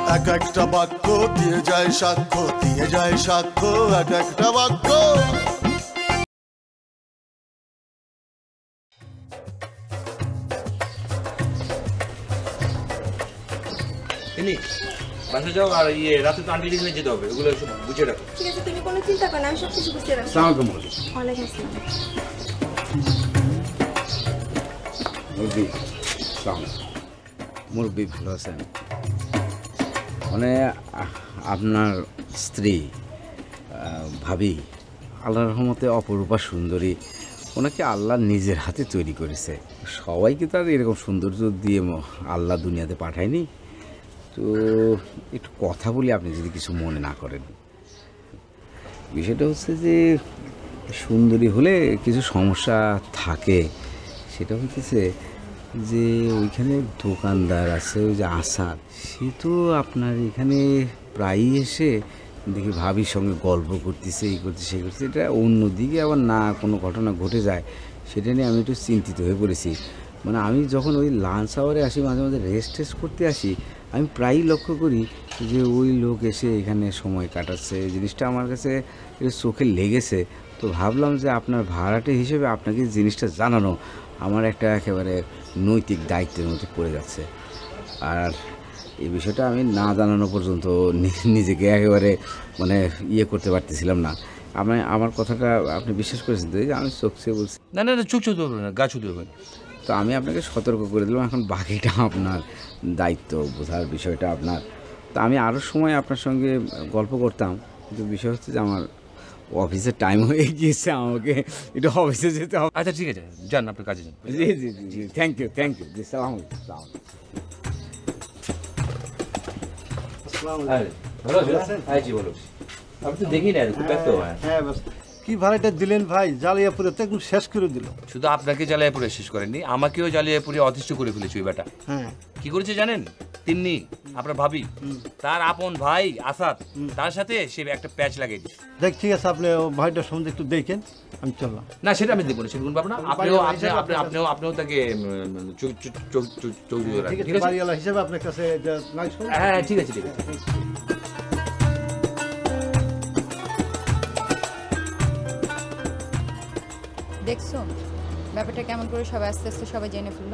এক একটা বাক্য দিয়ে যায় সাক্ষ্য, দিয়ে যায় সাক্ষ্য এক একটা বাক্য। বাসা যাও আর রাতে তো আন্টি এখানে যেতে হবে, ওগুলো সব বুঝে রাখো। ঠিক আছে, তুমি কোনো চিন্তা করো না, আমি সব কিছু বুঝতে রাখছি। আসসালামু আলাইকুম। ওয়ালাইকুম আসসালাম। মুরব্বী ভালো আছেন? মানে আপনার স্ত্রী ভাবি আল্লাহর রহমতে অপরূপা সুন্দরী, ওনাকে আল্লাহ নিজের হাতে তৈরি করেছে। সবাইকে তার এরকম সৌন্দর্য দিয়ে আল্লাহ দুনিয়াতে পাঠায়নি। তো একটু কথা বলি, আপনি যদি কিছু মনে না করেন। বিষয়টা হচ্ছে যে সুন্দরী হলে কিছু সমস্যা থাকে। সেটা হচ্ছে যে ওইখানে দোকানদার আছে, ওই যে আসাদ, সে তো আপনার এখানে প্রায়ই এসে দেখি ভাবির সঙ্গে গল্প করতেছে, এই করতেছে সেই করতেছে। এটা অন্যদিকে আবার না কোনো ঘটনা ঘটে যায়, সেটা নিয়ে আমি একটু চিন্তিত হয়ে পড়েছি। মানে আমি যখন ওই লাঞ্চ আওয়ারে আসি, মাঝে মাঝে রেস্ট টেস্ট করতে আসি, আমি প্রায়ই লক্ষ্য করি যে ওই লোক এসে এখানে সময় কাটাচ্ছে। এই জিনিসটা আমার কাছে একটু চোখে লেগেছে। তো ভাবলাম যে আপনার ভাড়াটে হিসেবে আপনাকে জিনিসটা জানানো আমার একটা একেবারে নৈতিক দায়িত্বের মধ্যে পড়ে যাচ্ছে। আর এই বিষয়টা আমি না জানানো পর্যন্ত নিজেকে একেবারে মানে করতে পারতেছিলাম না। আমার কথাটা আপনি বিশ্বাস করেছেন তো? যে আমি চোখ চেয়ে বলছি। না না না, চোখ চোখ ধরবেন না, গা ছুঁ ধরবেন। তো আমি আপনাকে সতর্ক করে দিলাম, এখন বাকিটা আপনার দায়িত্ব, বোঝার বিষয়টা আপনার। তো আমি আরও সময় আপনার সঙ্গে গল্প করতাম, কিন্তু বিষয় হচ্ছে যে আমার অফিসের টাইম হয়ে গিয়েছে, আমাকে একটু অফিসে যেতে হবে। আচ্ছা ঠিক আছে, যান আপনার কাজে যান। জি জি জি, থ্যাংক ইউ থ্যাংক ইউ জি, সালাম আলাইকুম। ভালো আছেন? হ্যাঁ জি বলো। আপনি তো দেখি না, খুব ব্যস্ত। হ্যাঁ ব্যস্ত। কি ভাড়াটা দিলেন ভাই? জালিয়াপুরে তো একদম শেষ করে দিল। শুধু আপনাকে জালিয়াপুরে শেষ করেননি, আমাকেও জালিয়াপুরে অতিষ্ঠ করে ফেলেছে ওই বেটা। হ্যাঁ, কি করেছে জানেন? তিন্নি আপনার ভাবি, তার আপন ভাই আসাদ, তার সাথে সে একটা প্যাচ লাগিয়ে দিচ্ছে। দেখ ঠিক আছে, আপনি ভাইটার সম্বন্ধে একটু দেখেন, আমি চললাম। না সেটা আমি দেখবো না, সেরকম পাবো না। আপনিও তাকে চৌধুরী ঠিক আছে বাড়িওয়ালা হিসেবে আপনার কাছে হ্যাঁ ঠিক আছে ঠিক আছে। দেখছো ব্যাপারটা কেমন করে সবাই আস্তে আস্তে সবাই জেনে ফেললো।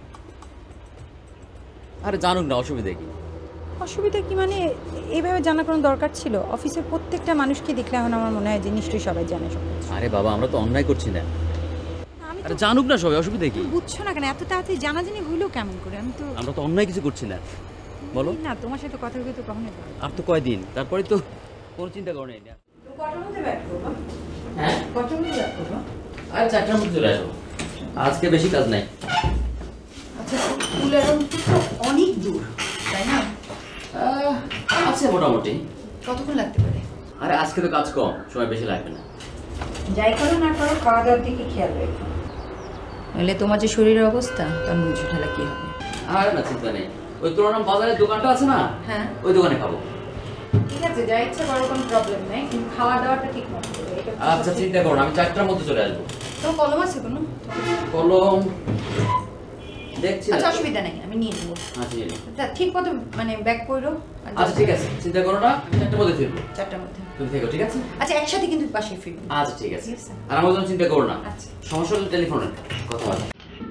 আরে জানুক না, অসুবিধা কি? অসুবিধা কি মানে এইভাবে জানার কোনো দরকার ছিল? অফিসের প্রত্যেকটা মানুষকে দেখলে এখন আমার মনে হয় যে নিশ্চয়ই সবাই জানে সব। আরে বাবা, আমরা তো অন্যায় করছি না। আরে জানুক না সবাই, অসুবিধা কি? বুঝছো না কেন? এত তাড়াতাড়ি জানাজানি হইলো কেমন করে? আমরা তো অন্যায় কিছু করছি না, বলো না। তোমার সাথে কথা বলতে তো কখনোই পারবো না। আর তো কয়দিন, তারপরে তো কোনো চিন্তা করো না। কটার মধ্যে ব্যাক করবো? হ্যাঁ, কটার মধ্যে ব্যাক করবো? আর 4টার মধ্যে চলে আসবো, আজকে বেশি কাজ নাই। আচ্ছা, স্কুলের অনেক দূর তাই না? আছে মোটামুটি। কতক্ষণ লাগতে পারে? আরে আজকে তো কাজ কম, সময় বেশি লাগবে না। যাই করো না করো, খাওয়া দাওয়ার দিকে খেয়াল রেখো, নইলে তোমার যে শরীরের অবস্থা তখন বুঝে ফেলা কি হবে। আর না চিন্তা নেই, ওই তুলনাম বাজারের দোকানটা আছে না, হ্যাঁ ওই দোকানে খাবো। ঠিক আছে, যা ইচ্ছা করো, কোনো প্রবলেম নেই, কিন্তু খাওয়া দাওয়াটা ঠিক মতো করো। আচ্ছা চিন্তা করো না, আমি 4টার মধ্যে চলে আসবো। তো কলম আছে কোনো? কলম দেখছি। আচ্ছা অসুবিধা নেই, আমি নিয়ে নেবো। আচ্ছা ঠিক মতো মানে ব্যাক করো। আচ্ছা ঠিক আছে, চিন্তা করো না, আমি 4টার মধ্যে ফিরবো। 4টার মধ্যে তুমি থেকো, ঠিক আছে? আচ্ছা একসাথে কিন্তু পাশে ফিরবো। আচ্ছা ঠিক আছে, আর আমার জন্য চিন্তা করো না। আচ্ছা সমস্যা হলে টেলিফোনে কথা হবে।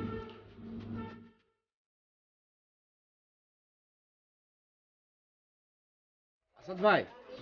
আসাদ ভাই,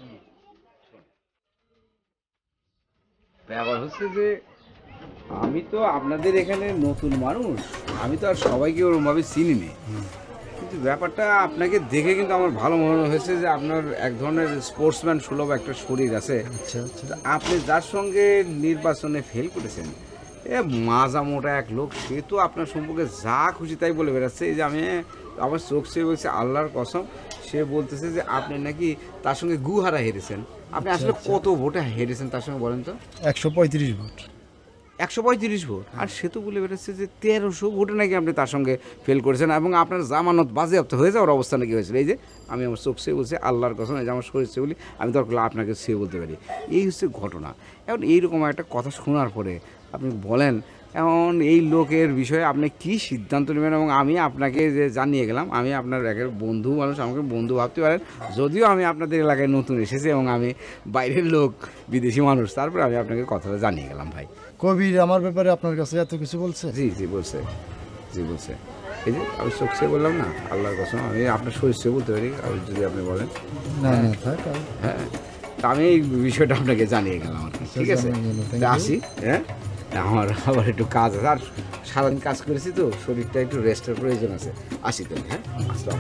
ব্যাপার হচ্ছে যে আমি তো আপনাদের এখানে নতুন মানুষ, আমি তো আর সবাইকে ওরকমভাবে চিনি নি, কিন্তু ব্যাপারটা আপনাকে দেখে কিন্তু আমার ভালো মনে হয়েছে যে আপনার এক ধরনের স্পোর্টসম্যান সুলভ একটা শরীর আছে। আপনি যার সঙ্গে নির্বাচনে ফেল করেছেন, মাজা মোটা এক লোক, সে তো আপনার সম্পর্কে যা খুশি তাই বলে বেড়াচ্ছে। এই যে আমি আমার চোখ সে বলছে আল্লাহর কসম, সে বলতেছে যে আপনি নাকি তার সঙ্গে গুহারা হেরেছেন। আপনি আসলে কত ভোটে হেরেছেন তার সঙ্গে বলেন তো? 135 ভোট। 135 ভোট। আর সে তো বলে বেড়াচ্ছে যে 1300 ভোটে নাকি আপনি তার সঙ্গে ফেল করেছেন, এবং আপনার জামানত বাজেয়াপ্ত হয়ে যাওয়ার অবস্থা নাকি হয়েছিল। এই যে আমি আমার চোখ সে বলছি আল্লাহর কসম, এই যে আমার শরীর সে বলি, আমি দরকার আপনাকে সে বলতে পারি। এই হচ্ছে ঘটনা। এখন এইরকম একটা কথা শোনার পরে আপনি বলেন এখন এই লোকের বিষয়ে আপনি কি সিদ্ধান্ত নেবেন, এবং আমি আপনাকে যে জানিয়ে গেলাম, আমি আপনার একের বন্ধু মানুষ, আমাকে বন্ধু ভাবতে পারেন, যদিও আমি আপনাদের এলাকায় নতুন এসেছি এবং আমি বাইরের লোক, বিদেশি মানুষ, তারপরে আমি আপনাকে কথাটা জানিয়ে গেলাম ভাই। কবির আমার ব্যাপারে আপনার কাছে এত কিছু বলছে? জি জি বলছে, জি বলছে। এই যে আমি চোখে বললাম না, আল্লাহর কসম, আমি আপনার শরীর বলতে পারি যদি আপনি বলেন। না না থাক। হ্যাঁ, তা আমি এই বিষয়টা আপনাকে জানিয়ে গেলাম আর কি। ঠিক আছে, আসি। হ্যাঁ, আমার আবার একটু কাজ আছে, আর সারাদিন কাজ করেছি তো, শরীরটা একটু রেস্টের প্রয়োজন আছে। আসি তো। হ্যাঁ, আসসালাম।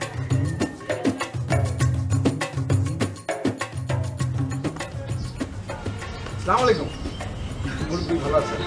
আসসালামু আলাইকুম। ভালো আছেন?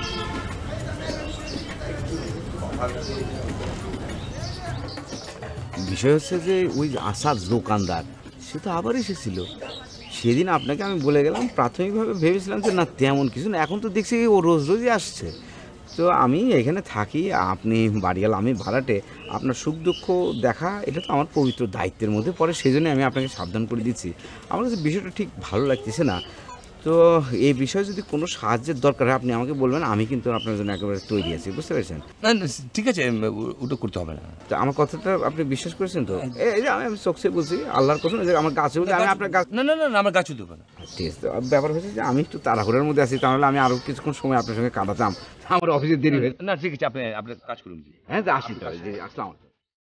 বিষয় হচ্ছে যে ওই আসাদ দোকানদার, সে তো আবার এসেছিল সেদিন। আপনাকে আমি বলে গেলাম, প্রাথমিকভাবে ভেবেছিলাম যে না তেমন কিছু না, এখন তো দেখছি ও রোজ রোজই আসছে। তো আমি এখানে থাকি, আপনি বাড়িওয়ালা, আমি ভাড়াটে, আপনার সুখ দুঃখ দেখা এটা তো আমার পবিত্র দায়িত্বের মধ্যে পড়ে, সেই জন্যই আমি আপনাকে সাবধান করে দিচ্ছি। আমার কাছে বিষয়টা ঠিক ভালো লাগতেছে না। তো এই বিষয়ে যদি কোনো সাহায্যের দরকার হয় আপনি আমাকে বলবেন, আমি কিন্তু আপনার জন্য একেবারে তৈরি আছি, বুঝতে পেরেছেন? না না, ঠিক আছে, ওটা করতে হবে না। তো আমার কথাটা আপনি বিশ্বাস করেছেন তো? এই যে আমি চোখে বলছি, আল্লাহর কথা, যে আমার গাছে বলছি, আমি আপনার গাছ, না না না, আমার গাছ দেবো না। ঠিক আছে। তো ব্যাপার হচ্ছে যে আমি একটু তাড়াহুড়োর মধ্যে আছি, তাহলে আমি আরও কিছুক্ষণ সময় আপনার সঙ্গে কাটাতাম, আমার অফিসের দেরি হয়ে। না ঠিক আছে, আপনি আপনার কাজ করুন। হ্যাঁ, আসি তাহলে, জি আসসালাম।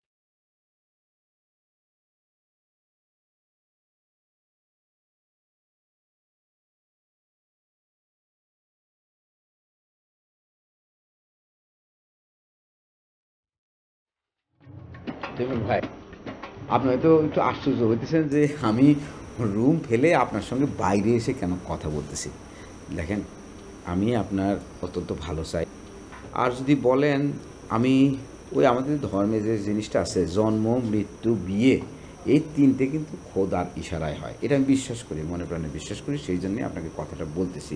দেখুন ভাই, আপনি হয়তো একটু আশ্চর্য হইতেছেন যে আমি রুম ফেলে আপনার সঙ্গে বাইরে এসে কেন কথা বলতেছি। দেখেন, আমি আপনার অত্যন্ত ভালো চাই। আর যদি বলেন, আমি ওই আমাদের ধর্মে যে জিনিসটা আছে, জন্ম, মৃত্যু, বিয়ে, এই তিনটে কিন্তু খোদার ইশারায় হয়, এটা আমি বিশ্বাস করি, মনে প্রাণে বিশ্বাস করি, সেই জন্যই আপনাকে কথাটা বলতেছি।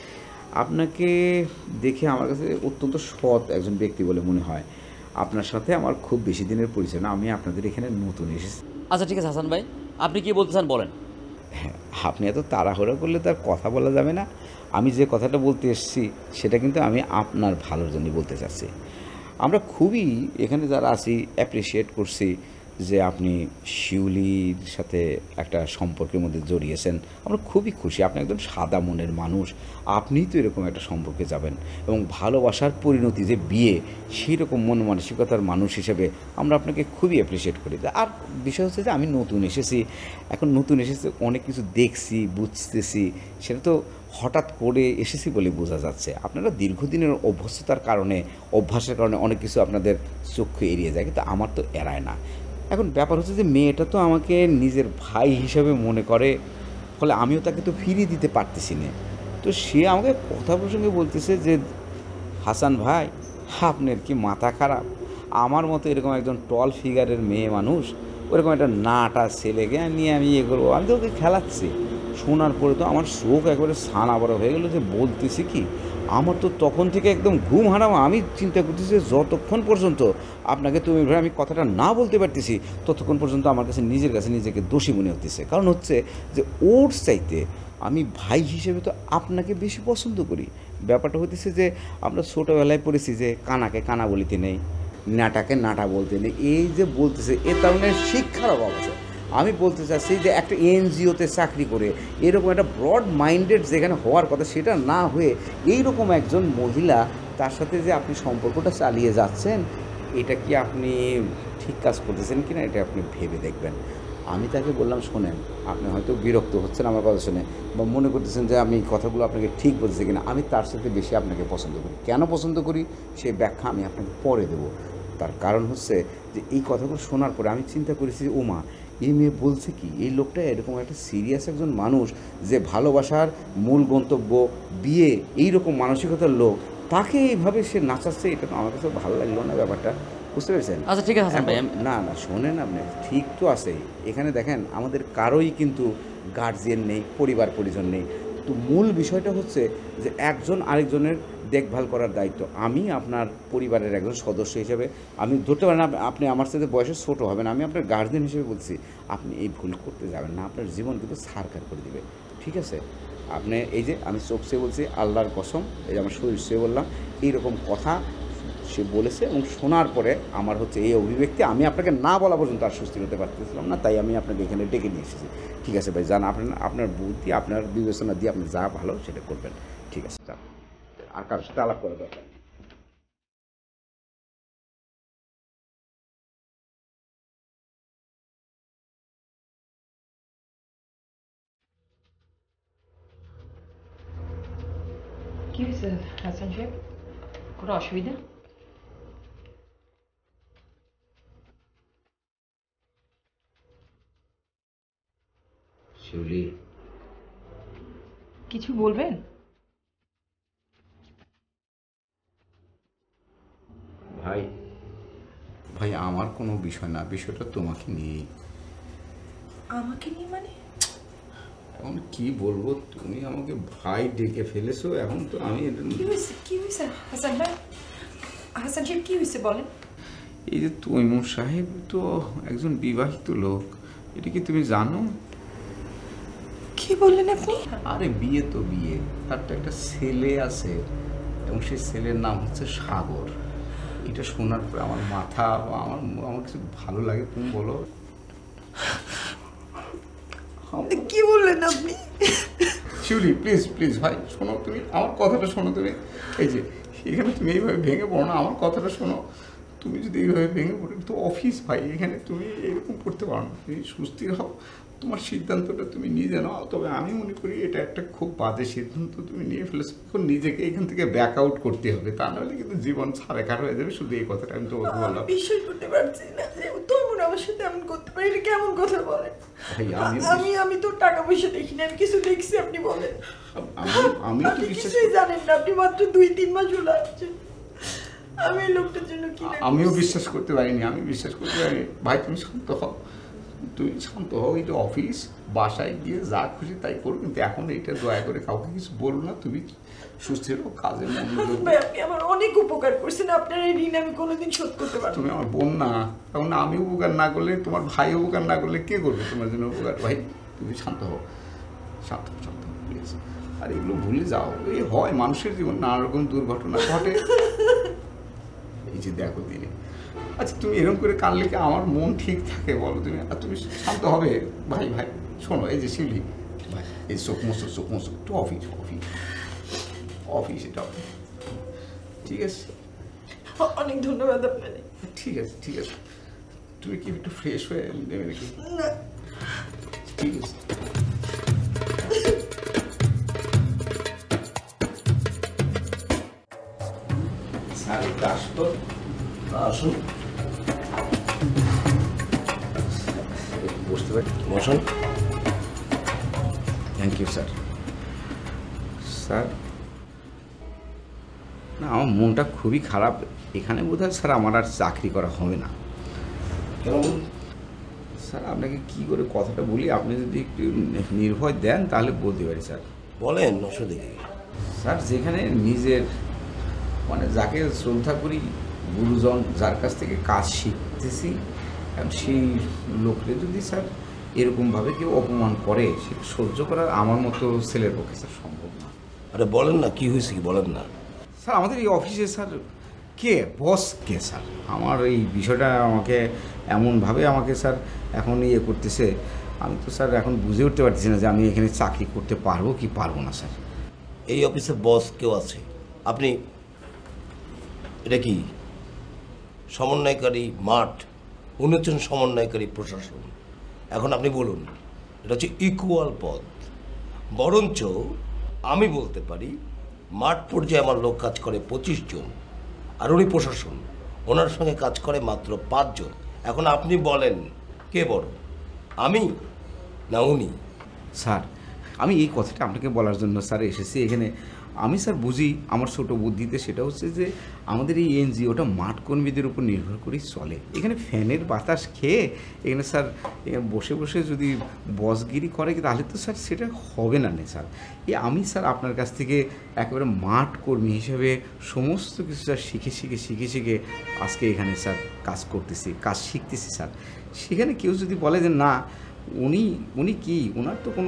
আপনাকে দেখে আমার কাছে অত্যন্ত সৎ একজন ব্যক্তি বলে মনে হয়। আপনার সাথে আমার খুব বেশি দিনের পরিচয় না, আমি আপনাদের এখানে নতুন এসেছি। আচ্ছা ঠিক আছে হাসান ভাই, আপনি কি বলতে চান বলেন। হ্যাঁ, আপনি এত তাড়াহুড়ো করলে তার কথা বলা যাবে না। আমি যে কথাটা বলতে এসেছি সেটা কিন্তু আমি আপনার ভালোর জন্যই বলতে চাচ্ছি। আমরা খুবই এখানে যারা আছি অ্যাপ্রিসিয়েট করছি যে আপনি শিউলির সাথে একটা সম্পর্কের মধ্যে জড়িয়েছেন। আমরা খুবই খুশি, আপনি একদম সাদা মনের মানুষ, আপনিই তো এরকম একটা সম্পর্কে যাবেন, এবং ভালোবাসার পরিণতি যে বিয়ে, সেই রকম মন মানসিকতার মানুষ হিসেবে আমরা আপনাকে খুবই অ্যাপ্রিসিয়েট করি। আর বিষয় হচ্ছে যে আমি নতুন এসেছি, এখন নতুন এসেছি, অনেক কিছু দেখছি, বুঝতেছি, সেটা তো হঠাৎ করে এসেছি বলে বোঝা যাচ্ছে। আপনারা দীর্ঘদিনের অভ্যস্ততার কারণে, অভ্যাসের কারণে অনেক কিছু আপনাদের চক্ষু এড়িয়ে যায়, কিন্তু আমার তো এড়ায় না। এখন ব্যাপার হচ্ছে যে মেয়েটা তো আমাকে নিজের ভাই হিসাবে মনে করে, ফলে আমিও তাকে তো ফিরিয়ে দিতে পারতেছি না। তো সে আমাকে কথা প্রসঙ্গে বলতেছে যে হাসান ভাই, আপনার কি মাথা খারাপ? আমার মতো এরকম একজন টল ফিগারের মেয়ে মানুষ, ওরকম একটা নাটা ছেলেকে নিয়ে আমি ইয়ে করবো, আমি তো ওকে খেলাচ্ছি। শোনার পরে তো আমার চোখ একবারে ছানা বড় হয়ে গেলো, যে বলতেছি কি, আমার তো তখন থেকে একদম ঘুম হারাম। আমি চিন্তা করতেছি যতক্ষণ পর্যন্ত আপনাকে তুমি ভাই আমি কথাটা না বলতে পারতেছি, ততক্ষণ পর্যন্ত আমার কাছে নিজেকে দোষী মনে হতেছে। কারণ হচ্ছে যে ওর চাইতে আমি ভাই হিসেবে তো আপনাকে বেশি পছন্দ করি। ব্যাপারটা হতেছে যে আমরা ছোটোবেলায় পড়েছি যে কানাকে কানা বলিতে নেই, নাটাকে নাটা বলতে নেই, এই যে বলতেছে, এ কারণে শিক্ষার অভাব আছে। আমি বলতে চাচ্ছি যে একটা এনজিওতে চাকরি করে এরকম একটা ব্রড মাইন্ডেড যেখানে হওয়ার কথা সেটা না হয়ে এইরকম একজন মহিলা, তার সাথে যে আপনি সম্পর্কটা চালিয়ে যাচ্ছেন, এটা কি আপনি ঠিক কাজ করতেছেন কি না, এটা আপনি ভেবে দেখবেন। আমি তাকে বললাম, শোনেন, আপনি হয়তো বিরক্ত হচ্ছেন আমার কথা শুনে, বা মনে করতেছেন যে আমি কথাগুলো আপনাকে ঠিক বলতেছি কিনা, আমি তার সাথে বেশি আপনাকে পছন্দ করি। কেন পছন্দ করি সেই ব্যাখ্যা আমি আপনাকে পরে দেবো। তার কারণ হচ্ছে যে এই কথাগুলো শোনার পরে আমি চিন্তা করেছি, ও মা, এই মেয়ে বলছে কি, এই লোকটা এরকম একটা সিরিয়াস একজন মানুষ, যে ভালোবাসার মূল গন্তব্য বিয়ে, এইরকম মানসিকতার লোক, তাকে এইভাবে সে নাচাচ্ছে, এটা তো আমার কাছে ভালো লাগলো না ব্যাপারটা, বুঝতে পেরেছেন? আচ্ছা ঠিক আছে হাসান ভাই, না না শোনেন, আপনি ঠিক তো আছেই, এখানে দেখেন আমাদের কারোই কিন্তু গার্জিয়ান নেই, পরিবার পরিজন নেই। তো মূল বিষয়টা হচ্ছে যে একজন আরেকজনের দেখভাল করার দায়িত্ব। আমি আপনার পরিবারের একজন সদস্য হিসেবে, আমি ধরতে পারেন আপনি আমার সাথে বয়সে ছোটো হবেন, আমি আপনার গার্জিয়ান হিসেবে বলছি, আপনি এই ভুল করতে যাবেন না, আপনার জীবন কিন্তু ছারখার করে দিবে, ঠিক আছে? আপনি এই যে আমি চোখ সে বলছি আল্লাহর কসম, এই যে আমার শরীর সে বললাম, এইরকম কথা সে বলেছে এবং শোনার পরে আমার হচ্ছে এই অভিব্যক্তি, আমি আপনাকে না বলা পর্যন্ত আর সুস্থির হতে পারতেছিলাম না, তাই আমি আপনাকে এখানে ডেকে নিয়ে এসেছি। ঠিক আছে ভাই, যান, আপনার বুদ্ধি আপনার বিবেচনা দিয়ে আপনি যা ভালো সেটা করবেন। ঠিক আছে, যান, আর কারোর সাথে আলাপ করা দরকার। কি হয়েছে হাসান সাহেব, কোনো অসুবিধা? শিউলি, কিছু বলবেন? ভাই ভাই আমার কোনো বিষয় না, বিষয়টা তোমাকে নিয়েই। আমাকে নিয়ে মানে? এখন কি বলবো, তুমি আমাকে ভাই ডেকে ফেলেছো, এখন তো আমি কি হয়েছে হাসান ভাই? হাসান সাহেব কি হয়েছে বলেন? এই যে তৈমুর সাহেব তো একজন বিবাহিত লোক, এটা কি তুমি জানো? কি বললেন আপনি? আরে বিয়ে তো বিয়ে, তার তো একটা ছেলে আছে এবং সেই ছেলের নাম হচ্ছে সাগর। এটা শোনার পরে আমার মাথা, আমার কিছু ভালো লাগে, তুমি বলো। কি বললেন আপনি? শিউলি প্লিজ প্লিজ ভাই শোনো, তুমি আমার কথাটা শোনো। তুমি এই যে এখানে তুমি এইভাবে ভেঙে পড়ো না, আমার কথাটা শোনো। তুমি যদি এইভাবে ভেঙে পড়ো, তো অফিস ভাই, এখানে তুমি এরকম করতে পারো না। তুমি সুস্থির হও, তোমার সিদ্ধান্তটা তুমি নিজে নাও। তবে আমি মনে করি এটা একটা খুব বাজে সিদ্ধান্ত তুমি নিয়ে ফেলেছো। এখন নিজেকে এখান থেকে ব্যাক আউট করতে হবে, তা নাহলে কিন্তু জীবন ছাড়েখার হয়ে যাবে। শুধু এই কথাটা আমি তোমাকে বললাম। বিশ্বাস করতে পারছি না যে তৈমুর আমার সাথে এমন করতে পারে। এটা কেমন কথা বলেন? আমি তো টাকা পয়সা দেখি না, আমি কিছু দেখছি। আপনি বলেন। আমি তো কিছুই জানেন না, আপনি মাত্র 2-3 মাস হলো আসছেন। আমি এই লোকটার জন্য কি না, আমিও বিশ্বাস করতে পারিনি, আমি বিশ্বাস করতে পারিনি। ভাই তুমি শান্ত হও, তুমি শান্ত হও। এটা অফিস, বাসায় গিয়ে যা খুশি তাই করো, কিন্তু এখন এইটা দয়া করে কাউকে কিছু বলো না। তুমি সুস্থির হও, কাজে মনোযোগ দাও। আপনি আমার অনেক উপকার করছেন, আপনার এই ঋণ আমি কোনোদিন শোধ করতে পারবো না। তুমি আমার বোন না, এখন আমি উপকার না করলে, তোমার ভাই উপকার না করলে কে করবে তোমার জন্য উপকার? ভাই তুমি শান্ত হও, শান্ত হও প্লিজ। আর এগুলো ভুলে যাও। এই হয় মানুষের জীবন, নানা রকম দুর্ঘটনা ঘটে। এই যে দেখো দিনে, আচ্ছা তুমি এরকম করে কানলে কি আমার মন ঠিক থাকে বলো তুমি? আর তুমি শান্ত হবে। ভাই ভাই শোনো, এই যে শিউলি ভাই, এই চোখ মোসো একটু অফিস এটা ঠিক আছে। অনেক ধন্যবাদ আপনাকে। ঠিক আছে তুমি কি একটু ফ্রেশ হয়ে নেবে নাকি? না ঠিক আছে। স্যার আসতো, আসুন, বসতে পারি? বসুন। Thank you sir. স্যার না, আমার মনটা খুবই খারাপ। এখানে বোধহয় স্যার আমার আর চাকরি করা হবে না। কেন? স্যার আপনাকে কি করে কথাটা বলি, আপনি যদি একটু নির্ভয় দেন তাহলে বলতে পারি স্যার। বলেন, অসুবিধা কি? স্যার যেখানে নিজের মানে যাকে শ্রদ্ধা করি, গুরুজন, যার কাছ থেকে কাজ শিখতেছি, সেই লোককে যদি স্যার এরকমভাবে কেউ অপমান করে, সেটা সহ্য করার আমার মতো ছেলের পক্ষে স্যার সম্ভব না। আরে বলেন না, কি হয়েছে কি বলেন না। স্যার আমাদের এই অফিসে স্যার কে বস কে স্যার, আমার এই বিষয়টা আমাকে এমনভাবে আমাকে স্যার এখন ইয়ে করতেছে, আমি তো স্যার এখন বুঝে উঠতে পারতেছি না যে আমি এখানে চাকরি করতে পারবো কি পারবো না স্যার। এই অফিসে বস কেউ আছে? আপনি এটা কি সমন্বয়কারী মাঠ, উনি হচ্ছেন সমন্বয়কারী প্রশাসন। এখন আপনি বলুন, এটা হচ্ছে ইকুয়াল পদ। বরঞ্চ আমি বলতে পারি মাঠ পর্যায়ে আমার লোক কাজ করে 25 জন, আর উনি প্রশাসন, ওনার সঙ্গে কাজ করে মাত্র 5 জন। এখন আপনি বলেন কে বড়, আমি না উনি? স্যার আমি এই কথাটা আপনাকে বলার জন্য স্যার এসেছি এখানে। আমি স্যার বুঝি আমার ছোটো বুদ্ধিতে, সেটা হচ্ছে যে আমাদের এই এনজিওটা মাঠ কর্মীদের উপর নির্ভর করেই চলে। এখানে ফ্যানের বাতাস খেয়ে এখানে স্যার বসে বসে যদি বসগিরি করে তাহলে তো স্যার সেটা হবে না স্যার। আমি স্যার আপনার কাছ থেকে একেবারে মাঠ কর্মী হিসেবে সমস্ত কিছু স্যার শিখে আজকে এখানে স্যার কাজ করতেছি, কাজ শিখতেছি স্যার। সেখানে কেউ যদি বলে যে না উনি কি, ওনার তো কোনো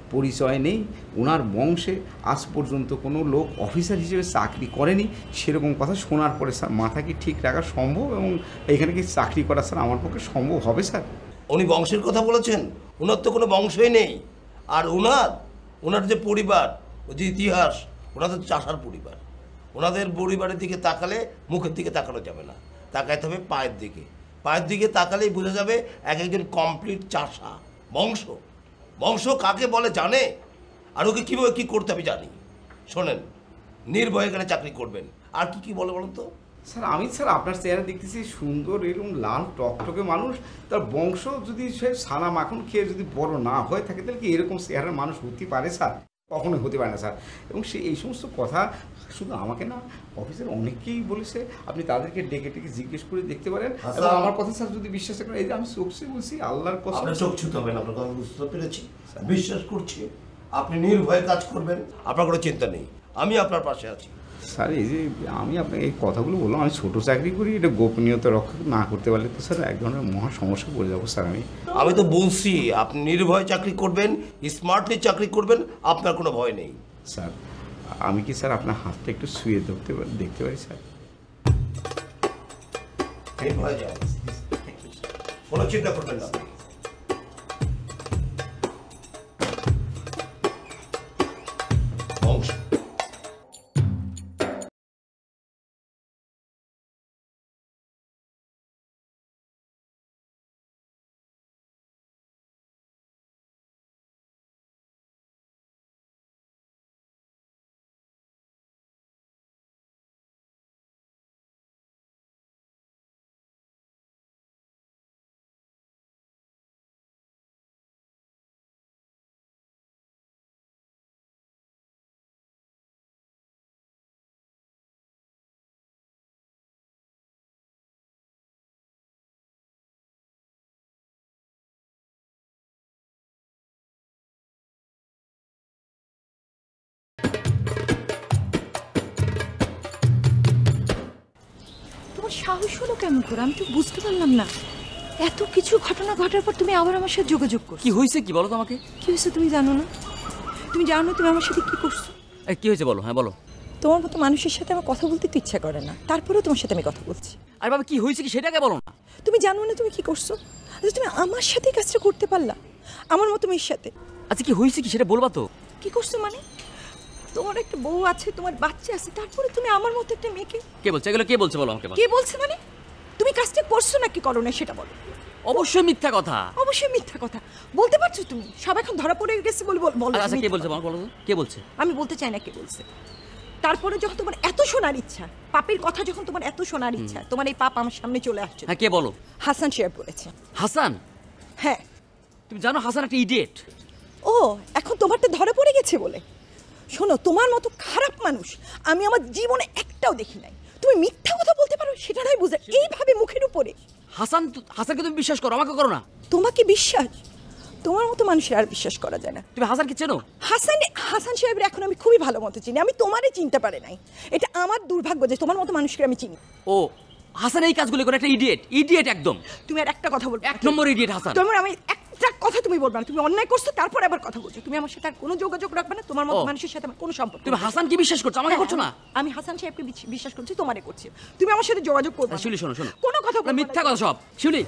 পরিচয় নেই, ওনার বংশে আজ পর্যন্ত কোনো লোক অফিসার হিসেবে চাকরি করেনি, সেরকম কথা শোনার পরে স্যার মাথা কি ঠিক রাখা সম্ভব এবং এখানে কি চাকরি করা স্যার আমার পক্ষে সম্ভব হবে স্যার? উনি বংশের কথা বলেছেন, ওনার তো কোনো বংশই নেই। আর ওনার যে পরিবার, ও যে ইতিহাস, ওনাদের চাষার পরিবার। ওনাদের পরিবারের দিকে তাকালে মুখের দিকে তাকানো যাবে না, তাকাইতে হবে পায়ের দিকে। পায়ের দিকে তাকালেই বোঝা যাবে একজন কমপ্লিট চাষা। বংশ কাকে বলে জানে, আর ওকে কীভাবে কী করতে হবে জানি। শোনেন, নির্ভয়ে এখানে চাকরি করবেন। আর কি বলে বলুন তো? স্যার আমি স্যার আপনার চেহারা দেখতেছি সুন্দর, এরকম লাল টকটকে মানুষ, তার বংশ যদি সে সানা মাখন খেয়ে যদি বড় না হয়ে থাকে তাহলে কি এরকম চেহারার মানুষ হতে পারে স্যার? কখনোই হতে পারে না স্যার। এবং সে এই সমস্ত কথা শুধু আমাকে না, অফিসের অনেকেই বলেছে, আপনি তাদেরকে ডেকে জিজ্ঞেস করে দেখতে পারেন। এবং আমার কথা স্যার যদি বিশ্বাস করেন, এই যে আমি চোখে বলছি, আল্লাহর কথা। আপনার চোখ ছুতে হবে না, আপনার কথা বুঝতে পেরেছি, বিশ্বাস করছি। আপনি নির্ভয়ে কাজ করবেন, আপনার কোনো চিন্তা নেই, আমি আপনার পাশে আছি। স্যার এই যে আমি আপনাকে এই কথাগুলো বললাম, আমি ছোটো চাকরি করি, এটা গোপনীয়তা রক্ষা না করতে পারলে তো স্যার এক ধরনের মহা সমস্যা পড়ে যাবো স্যার। আমি তো বলছি আপনি নির্ভয়ে চাকরি করবেন, স্মার্টলি চাকরি করবেন, আপনার কোনো ভয় নেই। স্যার আমি কি স্যার আপনার হাতটা একটু শুয়ে দেখতে পারি স্যার? নির্ভয়ে যান, কোনো চিন্তা করবেন না। বংশ সাহস হলো কেমন করে আমি তো বুঝতে পারলাম না। এত কিছু ঘটনা ঘটার পর তুমি আবার আমার সাথে যোগাযোগ করছো। কি হয়েছে কি বলো তো আমাকে? কি হয়েছে তুমি জানো না? তুমি জানো তুমি আমার সাথে কি করছো? কি হয়েছে বলো? হ্যাঁ বলো। তোমার মতো মানুষের সাথে আমার কথা বলতে তো ইচ্ছা করে না, তারপরেও তোমার সাথে আমি কথা বলছি। আরে বাবা কি হয়েছে কি সেটাকে বলো না। তুমি জানো না তুমি কি করছো? আচ্ছা তুমি আমার সাথে কাজটা করতে পারলা, আমার মতো মেয়ের সাথে। আচ্ছা কি হয়েছে কি সেটা বলবা তো? কি করছো মানে? তোমার একটা বউ আছে, তোমার বাচ্চা আছে, তারপরে তুমি আমার মতো একটা মেয়েকে। কে বলছে এগুলো? কে বলছে বলো আমাকে? কে বলছে মানে? তুমি কাজটা করছো নাকি করো না সেটা বলো। অবশ্যই মিথ্যা কথা। অবশ্যই মিথ্যা কথা বলতে পারছো তুমি? সব এখন ধরা পড়ে গেছে বলে বলো। আচ্ছা কে বলছে বলো? কে বলছে? আমি বলতে চাই না কে বলছে। তারপরে যখন তোমার এত শোনার ইচ্ছা, পাপের কথা যখন তোমার এত শোনার ইচ্ছা, তোমার এই পাপ আমার সামনে চলে আসছে। হ্যাঁ কে বলো? হাসান শেয়ার করেছে। হাসান? হ্যাঁ। তুমি জানো হাসান একটা ইডিয়েট। ও এখন তোমারটা ধরা পড়ে গেছে বলে? শোনো, তোমার মতো খারাপ মানুষ আমি আমার জীবনে একটাও দেখি নাই। তুমি মিথ্যা কথা বলতে পারো সেটা নয় বুঝে, এইভাবে মুখের উপরে। হাসানকে তুমি বিশ্বাস করো, আমাকে করো না। তোমাকে বিশ্বাস? তোমার মতো মানুষের আর বিশ্বাস করা যায় না। তুমি হাসানকে চেনো? হাসান সাহেবের এখন আমি খুবই ভালো মতো চিনি। আমি তোমারে চিনতে পারি নাই, এটা আমার দুর্ভাগ্য যে তোমার মতো মানুষকে আমি চিনি। ও হাসান এই কাজগুলো করে একটা ইডিয়েট একদম। তুমি আর একটা কথা বলবে? এক নম্বর ইডিয়েট হাসান। তোমার আমি একটা কথা তুমি বলবে না, তুমি অন্যায় করছো তারপর আবার কথা বলছো। তুমি আমার সাথে আর কোনো যোগাযোগ রাখবে না, তোমার মতো মানুষের সাথে আমার কোনো সম্পর্ক। তুমি হাসানকে বিশ্বাস করছো, আমাকে করছো না? আমি হাসান সাহেবকে বিশ্বাস করছি, তোমারে করছি। তুমি আমার সাথে যোগাযোগ করবে না। শিউলি শোনো কোনো কথা বলবে না, মিথ্যা কথা সব। শিউলি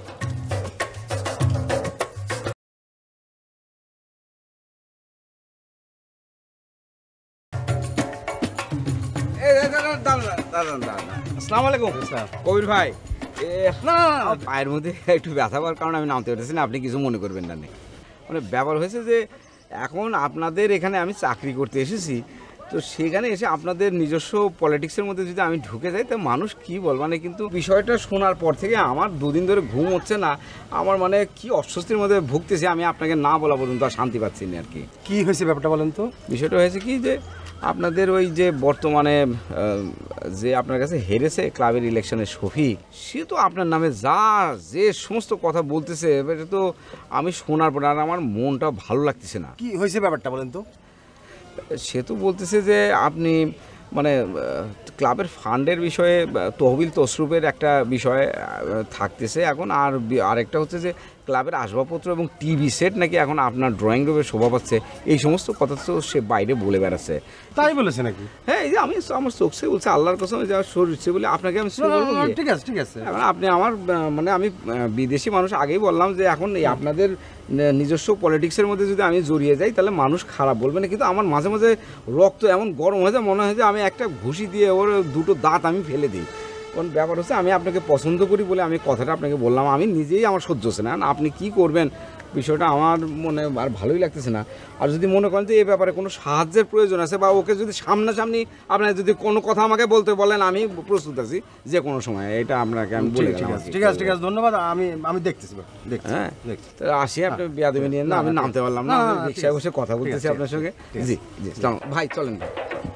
আসসালামু আলাইকুম কবির ভাই। না পায়ের মধ্যে একটু ব্যথা পাওয়ার কারণে আমি নামতে পারতেছি না, আপনি কিছু মনে করবেন না। মানে ব্যাপার হয়েছে যে এখন আপনাদের এখানে আমি চাকরি করতে এসেছি, তো সেখানে এসে আপনাদের নিজস্ব পলিটিক্সের মধ্যে যদি আমি ঢুকে যাই তা মানুষ কি বলবে মানে। কিন্তু বিষয়টা শোনার পর থেকে আমার দুদিন ধরে ঘুম হচ্ছে না, আমার মানে কি অস্বস্তির মধ্যে ভুগতেছি। আমি আপনাকে না বলা পর্যন্ত আর শান্তি পাচ্ছি না আর কি। কি হয়েছে ব্যাপারটা বলেন তো? বিষয়টা হয়েছে কি যে আপনাদের ওই যে বর্তমানে যে আপনার কাছে হেরেছে ক্লাবের ইলেকশনে শফিক, সে তো আপনার নামে যে সমস্ত কথা বলতেছে, এটা তো আমি শোনার পর আর আমার মনটা ভালো লাগতেছে না। কি হয়েছে ব্যাপারটা বলেন তো? সে তো বলতেছে যে আপনি মানে ক্লাবের ফান্ডের বিষয়ে তহবিল তসরুপের একটা বিষয় থাকতেছে এখন, আর আরেকটা হচ্ছে যে ক্লাবের আসবাবপত্র এবং টিভি সেট নাকি এখন আপনার ড্রয়িং রুমে শোভা পাচ্ছে, এই সমস্ত কথা তো সে বাইরে বলে বেড়াচ্ছে। তাই বলেছে নাকি? হ্যাঁ, এই যে আমি আমার চোখে বলছি, আল্লাহর কসম যা শরীর বলে আপনাকে আমি ঠিক আছে ঠিক আছে। এখন আপনি আমার মানে আমি বিদেশি মানুষ আগেই বললাম যে এখন এই আপনাদের নিজস্ব পলিটিক্সের মধ্যে যদি আমি জড়িয়ে যাই তাহলে মানুষ খারাপ বলবে না, কিন্তু আমার মাঝে মাঝে রক্ত এমন গরম হয়ে যায় মনে হয় যে আমি একটা ঘুষি দিয়ে ওর দুটো দাঁত আমি ফেলে দিই। কোন ব্যাপার হচ্ছে আমি আপনাকে পছন্দ করি বলে আমি কথাটা আপনাকে বললাম, আমি নিজেই আমার সহ্য হচ্ছে না, আপনি কি করবেন বিষয়টা আমার মনে আর ভালোই লাগতেছে না। আর যদি মনে করেন যে এই ব্যাপারে কোনো সাহায্যের প্রয়োজন আছে বা ওকে যদি সামনাসামনি আপনার যদি কোনো কথা আমাকে বলতে বলেন আমি প্রস্তুত আছি যে কোনো সময়, এটা আপনাকে আমি বলে ঠিক আছে ঠিক আছে, ধন্যবাদ। আমি দেখতেছি। হ্যাঁ আসি, আপনি বেয়াদবি নিয়েন না, আমি নামতে পারলাম না, রিক্সায় বসে কথা বলতেছি আপনার সঙ্গে। জি জি ভাই চলেন ভাই।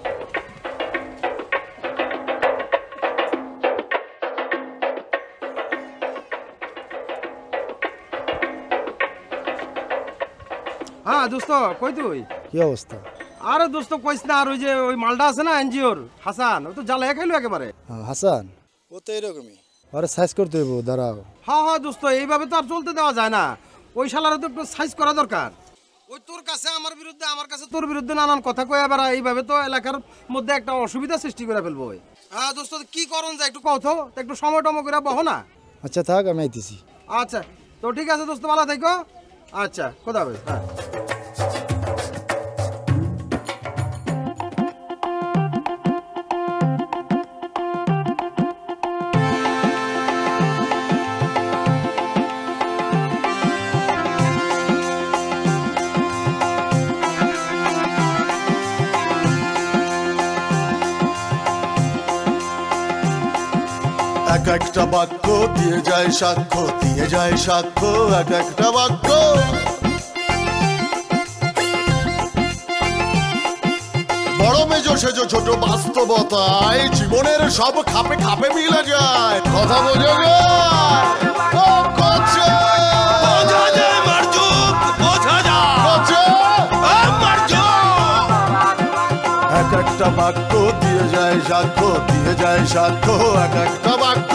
হ্যাঁ দোস্ত, কই তুই? কি অবস্থা? আরে দোস্ত কইস না, আর ওই যে ওই মালটা আছে না এনজিওর হাসান, ও তো জ্বালায় খাইলো একেবারে। হাসান ও তো এরকমই, আরে সাইজ করতে হইব, দাঁড়াও। হ্যাঁ দোস্ত, এইভাবে তো আর চলতে দেওয়া যায় না, ওই শালারও তো একটু সাইজ করা দরকার। ওই তোর কাছে আমার বিরুদ্ধে, আমার কাছে তোর বিরুদ্ধে নানান কথা কয়ে বেড়া, এইভাবে তো এলাকার মধ্যে একটা অসুবিধা সৃষ্টি করে ফেলবো। হ্যাঁ দোস্ত, কি করন যায় একটু কও তো, একটু সময় টমো করে বহ না। আচ্ছা থাক, আমি আইতেছি। আচ্ছা তো ঠিক আছে দোস্ত, ভালো থাকো। আচ্ছা, খোদা হাফেজ। হ্যাঁ এক একটা বাক্য দিয়ে যায় সাক্ষ্য, দিয়ে যায় সাক্ষ্য এক একটা বাক্য। বড় মেজো সেজো ছোট বাস্তবতায় জীবনের সব খাপে খাপে মিলে যায়, কথা বোঝা যায়। এক একটা বাক্য দিয়ে যায় সাক্ষ্য, দিয়ে যায় সাক্ষ্য এক একটা বাক্য।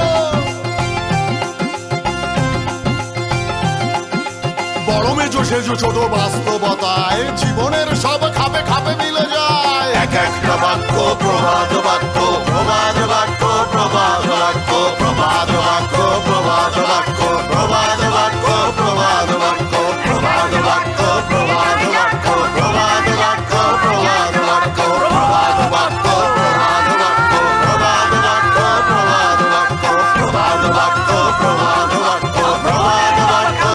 বড় মেজো সেজো ছোট বাস্তবতায় জীবনের সব খাপে খাপে মিলে যায়, এক একটা বাক্য প্রবাদ বাক্য, প্রবাদ বাক্য, প্রবাদ বাক্য, প্রবাদ বাক্য, প্রবাদ বাক্য।